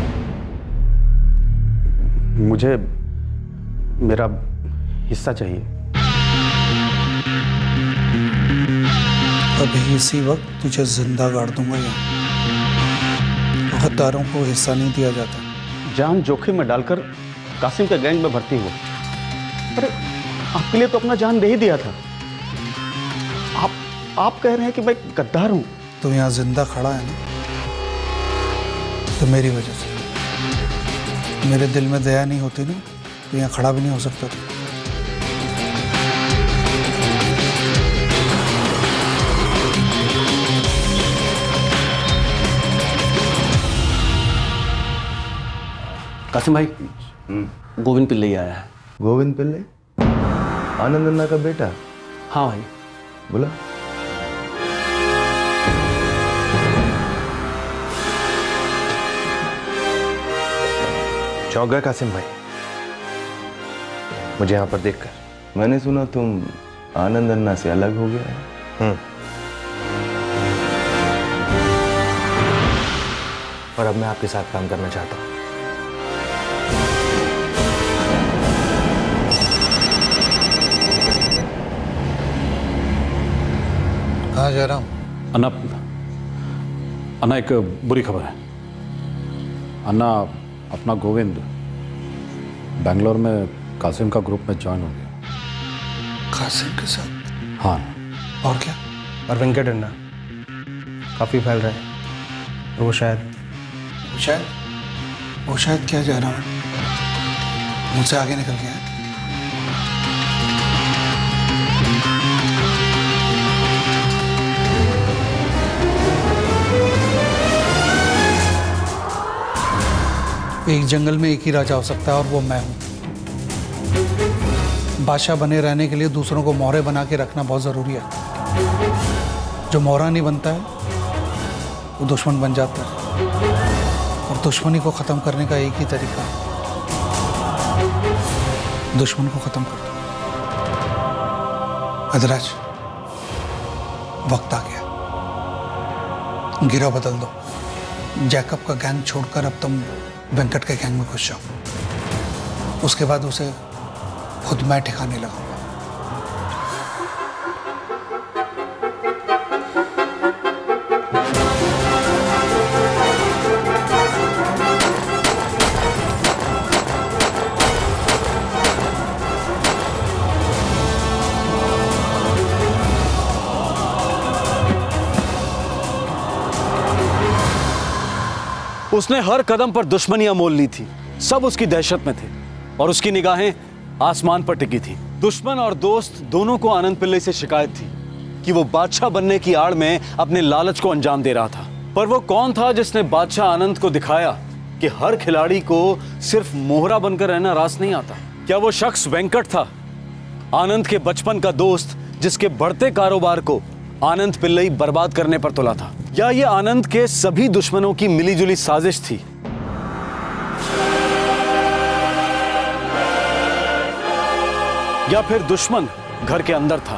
मुझे मेरा हिस्सा चाहिए। अभी इसी वक्त तुझे जिंदा गाड़ दूंगा। यहाँ गद्दारों को हिस्सा नहीं दिया जाता। जान जोखिम में डालकर कासिम के गैंग में भर्ती हुआ। अरे आपके लिए तो अपना जान दे ही दिया था। आप आप कह रहे हैं कि मैं गद्दार हूं। तो यहाँ जिंदा खड़ा है ना, तो मेरी वजह से। मेरे दिल में दया नहीं होती ना, तो यहाँ खड़ा भी नहीं हो सकता था। कासिम भाई, गोविंद पिल्ले आया है। गोविंद पिल्ले? आनंद अन्ना का बेटा? हाँ भाई। बोला। चौंक गए कासिम भाई मुझे यहाँ पर देखकर? मैंने सुना तुम आनंद अन्ना से अलग हो गया है। हम्म। और अब मैं आपके साथ काम करना चाहता हूँ। कहाँ जा रहा हूँ? अन्ना, अन्ना एक बुरी खबर है। अन्ना, अपना गोविंद बेंगलोर में कासिम का ग्रुप में ज्वाइन हो गया। कासिम के साथ? हाँ। और क्या? और वेंकट अन्ना काफी फैल रहा है। और वो शायद वो शायद वो शायद क्या जा रहा हूँ? मुझसे आगे निकल गया है। एक जंगल में एक ही राजा हो सकता है और वो मैं हूं। बादशाह बने रहने के लिए दूसरों को मोहरे बना के रखना बहुत जरूरी है। जो मोहरा नहीं बनता है वो दुश्मन बन जाता है, और दुश्मनी को खत्म करने का एक ही तरीका है, दुश्मन को खत्म कर दो। अदराज, वक्त आ गया, गिरोह बदल दो। जैकब का गैंग छोड़कर अब तुम वेंकट के गैंग में घुस जाओ। उसके बाद उसे खुद मैं ठिकाने लगाऊंगा। उसने हर कदम पर दुश्मनियां मोल ली थी। सब उसकी दहशत में थे और उसकी निगाहें आसमान पर टिकी थी। दुश्मन और दोस्त दोनों को आनंद पिल्ले से शिकायत थी कि वो बादशाह बनने की आड़ में अपने लालच को अंजाम दे रहा था। पर वो कौन था जिसने बादशाह आनंद को दिखाया कि हर खिलाड़ी को सिर्फ मोहरा बनकर रहना रास नहीं आता? क्या वो शख्स वेंकट था, आनंद के बचपन का दोस्त, जिसके बढ़ते कारोबार को आनंद पिल्लई बर्बाद करने पर तुला था? या ये आनंद के सभी दुश्मनों की मिलीजुली साजिश थी? या फिर दुश्मन घर के अंदर था?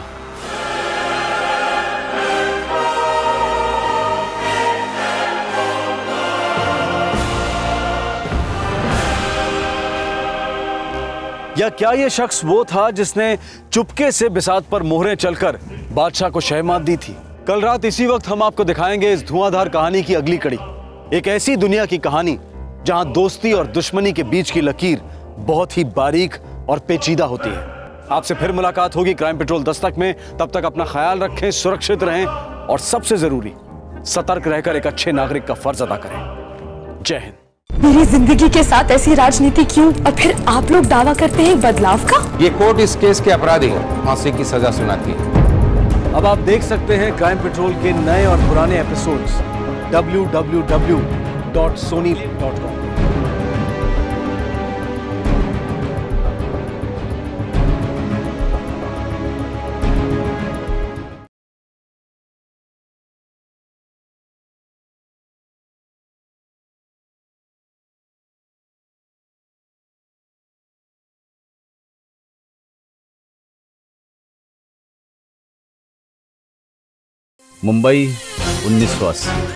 या क्या यह शख्स वो था जिसने चुपके से बिसात पर मोहरें चलकर बादशाह को शहमात दी थी? कल रात इसी वक्त हम आपको दिखाएंगे इस धुआंधार कहानी की अगली कड़ी। एक ऐसी दुनिया की कहानी जहां दोस्ती और दुश्मनी के बीच की लकीर बहुत ही बारीक और पेचीदा होती है। आपसे फिर मुलाकात होगी क्राइम पेट्रोल दस्तक में। तब तक अपना ख्याल रखें, सुरक्षित रहें और सबसे जरूरी सतर्क रहकर एक अच्छे नागरिक का फर्ज अदा करें। जय हिंद। मेरी जिंदगी के साथ ऐसी राजनीति क्यों? और फिर आप लोग दावा करते हैं बदलाव का? ये कोर्ट इस केस के अपराधी फांसी की सजा सुनाती है। अब आप देख सकते हैं क्राइम पेट्रोल के नए और पुराने episodes W W W dot Sony dot com. Mumbai उन्नीस सौ अस्सी।